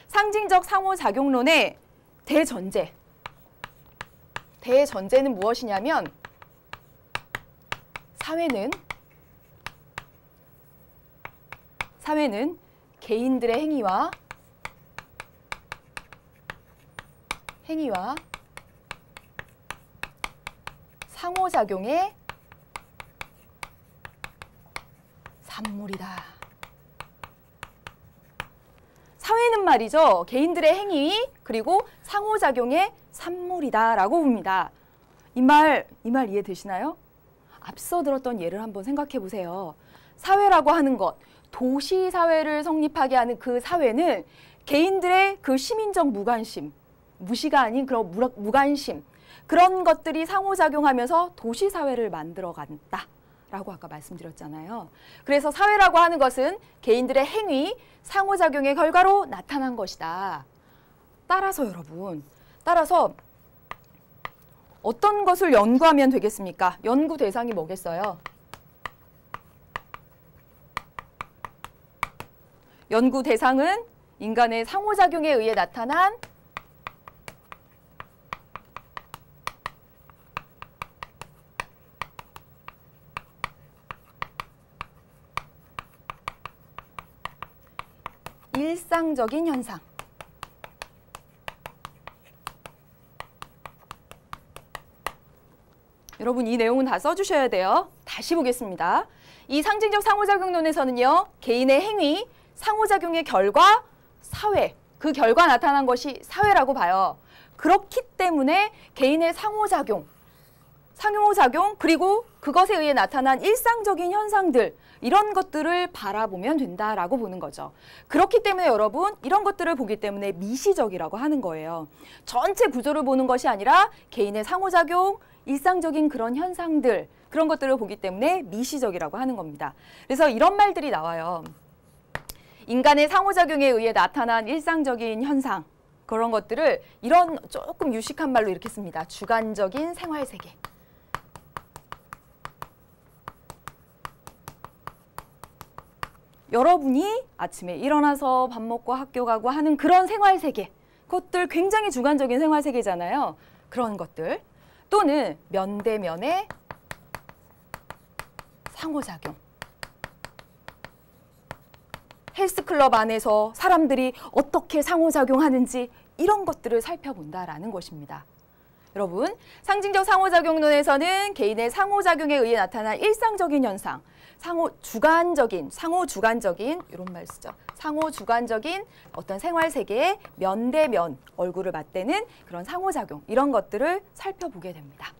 상징적 상호작용론의 대전제는 무엇이냐면 사회는 개인들의 행위와 상호작용의 산물이다. 사회는 말이죠. 개인들의 행위 그리고 상호작용의 산물이다라고 봅니다. 이 말 이해되시나요? 앞서 들었던 예를 한번 생각해 보세요. 사회라고 하는 것, 도시사회를 성립하게 하는 그 사회는 개인들의 그 시민적 무관심, 무시가 아닌 그런 무관심, 그런 것들이 상호작용하면서 도시사회를 만들어간다라고 아까 말씀드렸잖아요. 그래서 사회라고 하는 것은 개인들의 행위, 상호작용의 결과로 나타난 것이다. 따라서 여러분, 어떤 것을 연구하면 되겠습니까? 연구 대상이 뭐겠어요? 연구 대상은 인간의 상호작용에 의해 나타난 일상적인 현상. 여러분 이 내용은 다 써주셔야 돼요. 다시 보겠습니다. 이 상징적 상호작용론에서는요. 개인의 행위, 상호작용의 결과, 사회, 그 결과 나타난 것이 사회라고 봐요. 그렇기 때문에 개인의 상호작용 그리고 그것에 의해 나타난 일상적인 현상들 이런 것들을 바라보면 된다라고 보는 거죠. 그렇기 때문에 여러분 이런 것들을 보기 때문에 미시적이라고 하는 거예요. 전체 구조를 보는 것이 아니라 개인의 상호작용, 일상적인 그런 현상들 그런 것들을 보기 때문에 미시적이라고 하는 겁니다. 그래서 이런 말들이 나와요. 인간의 상호작용에 의해 나타난 일상적인 현상 그런 것들을 이런 조금 유식한 말로 이렇게 씁니다. 주관적인 생활세계. 여러분이 아침에 일어나서 밥 먹고 학교 가고 하는 그런 생활세계 그것들 굉장히 주관적인 생활세계잖아요. 그런 것들 또는 면대면의 상호작용. 헬스클럽 안에서 사람들이 어떻게 상호작용하는지 이런 것들을 살펴본다라는 것입니다. 여러분, 상징적 상호작용론에서는 개인의 상호작용에 의해 나타난 일상적인 현상, 상호주관적인 이런 말 쓰죠. 상호주관적인 어떤 생활세계의 면대면 얼굴을 맞대는 그런 상호작용 이런 것들을 살펴보게 됩니다.